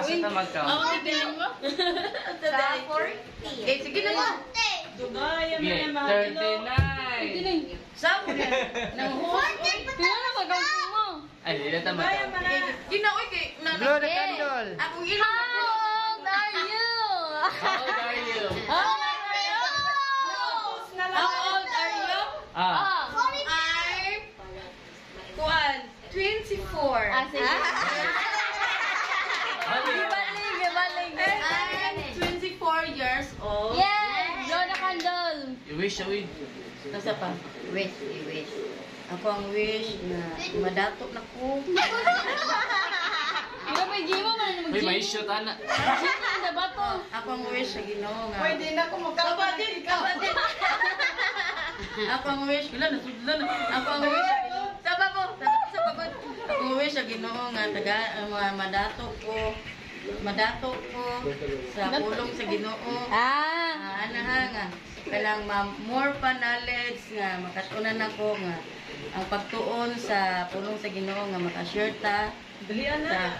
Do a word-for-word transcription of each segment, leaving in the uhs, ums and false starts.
Asa ta mag-count? Ako si Din mo. Sa forty. Eh, sige na mo. Dugaya mo Okay, na mga thirty-nine. Dinay. Sa mo na. Nang host. Kaya na mag-counting mo. Ay, hindi na ta Dugaya mo mag-count. na. Ginaoy kay Blow the candle. Akong ilong na po. How old are you? How old are you? How old are you? How old are you? Ah. I'm Kuan, twenty-four. Ah, sige. Balik. Ibalig, ibalig. I'm twenty-four years old. Yes! Blow the candle. You wish, you wish. Nasa pa? Wish, i-wish. Ako ang wish na madato na ko. Ikaw pa G mo, man Uy, may shoot, ana. G mo, na ba to? Ako ang wish sa Ginoo nga. Pwede na ko magkapatid ka. Ako ang wish, wala na sudlan. Ako ang wish sa Ginoo. Sa pa po, sa pa po. Ako ang wish sa Ginoo nga taga mga madato ko. Madato ko sa pulong sa Ginoo. Ah! Ah, ana ha nga. Kanang ma- more pa knowledge nga makatunan nako nga ang pagtuon sa pulong sa Ginoo nga maka-share ta. Dalian na.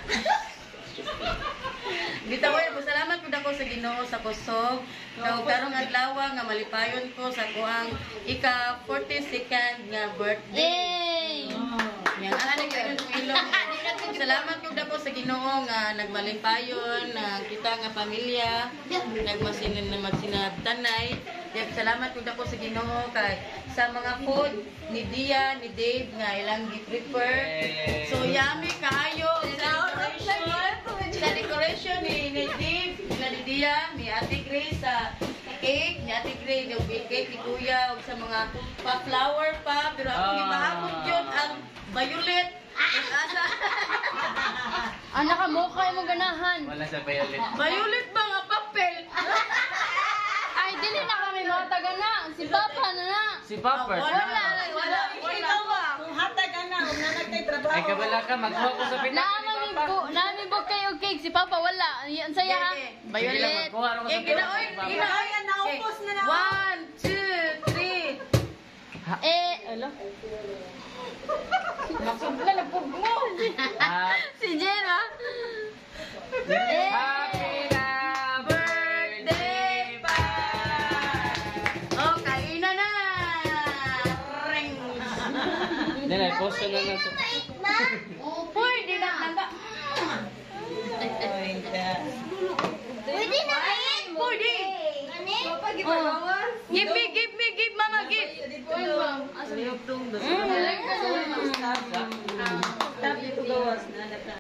Gitaway ko salamat pud ako sa Ginoo sa kusog. Kag karong adlaw nga malipayon ko sa kuang ika forty-second nga birthday. Yay! Yang ana gyud ang ilong. Salamat pud ako sa Ginoo nga nagmalipayon na kita nga pamilya nagmasinan na magsinabtanay. Kaya salamat pud ako sa Ginoo kay sa mga food ni Dia ni Dave nga ilang gi-prepare. So yummy kaayo sa decoration. Sa decoration ni, ni Dave, na ni Dia, ni Ate Grace sa cake, ni Ate Grace yung cake ni Kuya, ug sa mga pa-flower pa, pero ako Ah. gibahamon yun ang violet. Ug asa? Anak ka mo, kayo mo ganahan. Wala sa violet. Violet ba nga papel? Ay, dili na kami mga taga na. Si Papa na na. Si Popper. Wala, wala, wala. Ikaw ba? Kung hatag ka na, kung nanagtay trabaho. Ay, kabala ka. Magkuha ko sa pinag Naamang ibo, naamang ibo kayo cake. Si Papa wala. Yan saya ha. Sige, Violet. Magkuha ko sa Eh, ginaoy, pinag ginaoy. Ayan, naupos na na. One, two, three. Eh, alo. Maksudla na pug mo. Ah, Si Jen ha. Eh. Happy na birthday pa! Oh, kainan na. Ring. Hindi na, post na na ito. Uy, di na nanda. Pwede na kain. Pwede. Oh. Give me, give me, give mama, give. Asa yung tungdo. Mm. Tapi ko gawas na.